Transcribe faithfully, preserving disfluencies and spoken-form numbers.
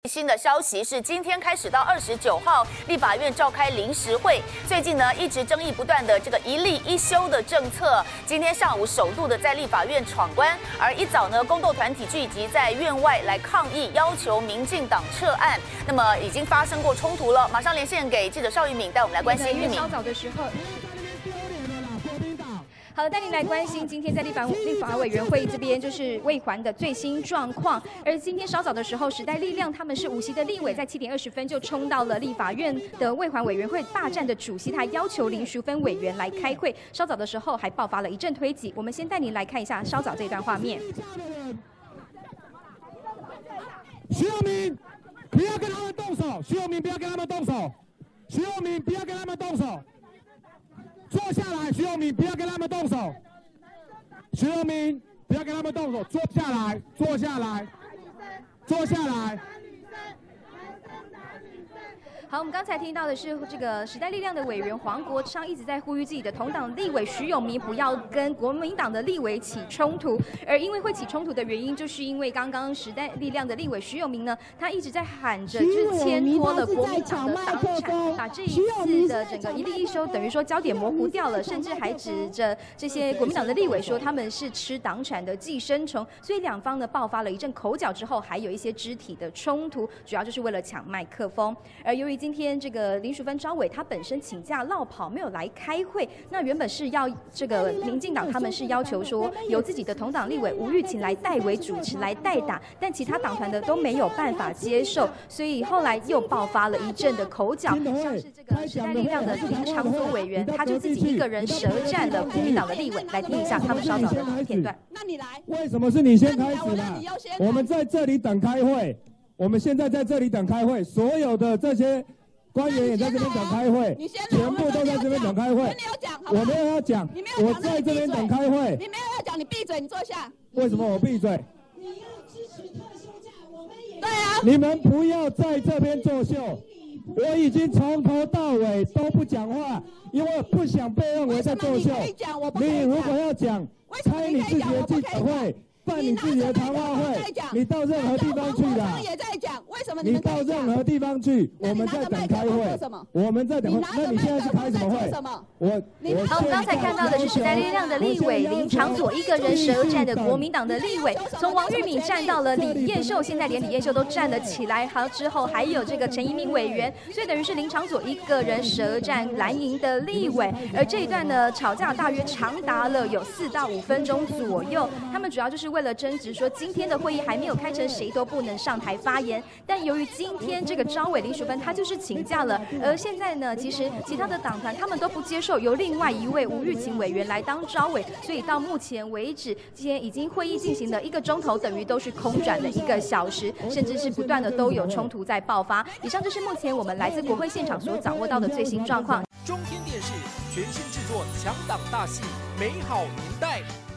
新的消息是，今天开始到二十九号，立法院召开临时会。最近呢，一直争议不断的这个一例一休的政策，今天上午首度的在立法院闯关，而一早呢，宫斗团体聚集在院外来抗议，要求民进党撤案。那么已经发生过冲突了，马上连线给记者邵玉敏，带我们来关心。玉敏， 稍早的时候。 好的，带您来关心今天在立法立法委员会这边就是卫环的最新状况。而今天稍早的时候，时代力量他们是无锡的立委，在七点二十分就冲到了立法院的卫环委员会霸占的主席台，要求林淑芬委员来开会。稍早的时候还爆发了一阵推挤。我们先带您来看一下稍早这段画面。 徐永明，不要跟他们动手！徐永明，不要跟他们动手！徐永明，不要跟他们动手！ 坐下来，徐永明，不要跟他们动手。徐永明，不要跟他们动手，坐下来，坐下来，坐下来。 好，我们刚才听到的是这个时代力量的委员黄国昌一直在呼吁自己的同党立委徐永明不要跟国民党的立委起冲突，而因为会起冲突的原因，就是因为刚刚时代力量的立委徐永明呢，他一直在喊着就是牵拖了国民党的党产，把这一次的整个一例一休等于说焦点模糊掉了，甚至还指着这些国民党的立委说他们是吃党产的寄生虫，所以两方呢爆发了一阵口角之后，还有一些肢体的冲突，主要就是为了抢麦克风，而由于 今天这个林淑芬召委，他本身请假落跑，没有来开会。那原本是要这个民进党他们是要求说由自己的同党立委吴玉琴来代为主持来代打，但其他党团的都没有办法接受，所以后来又爆发了一阵的口角。像是这个时代力量的林长佐委员，他就自己一个人舌战了国民党的立委。来听一下他们稍早的片段。 那你来，为什么是你先开始呢？我们在这里等开会。 我们现在在这里等开会，所有的这些官员也在这边等开会，全部都在这边等开会。我没有要讲，我在这边等开会。 你没有要讲，你闭嘴，你坐下。 为什么我闭嘴？ 你要支持特休假，我们也对啊。 你们不要在这边作秀，我已经从头到尾都不讲话，因为不想被认为在作秀。你如果要讲，开你自己的记者会。 办你自己的谈话会，你到任何地方去的。 也在讲，为什么你到任何地方去，我们在等开会。我们在等会。那你现在是开什么会？我我。 好，我们刚才看到的是时代力量的立委林长佐一个人舌战的国民党的立委，从王玉敏站到了李彦秀，现在连李彦秀都站了起来。好，之后还有这个陈怡民委员，所以等于是林长佐一个人舌战蓝营的立委。而这一段呢，吵架大约长达了有四到五分钟左右。他们主要就是为 为了争执说今天的会议还没有开成，谁都不能上台发言。但由于今天这个召委林淑芬她就是请假了，而现在呢，其实其他的党团他们都不接受由另外一位吴玉琴委员来当召委，所以到目前为止，今天已经会议进行了一个钟头，等于都是空转了一个小时，甚至是不断的都有冲突在爆发。以上就是目前我们来自国会现场所掌握到的最新状况。 中天电视全新制作强档大戏《美好年代》。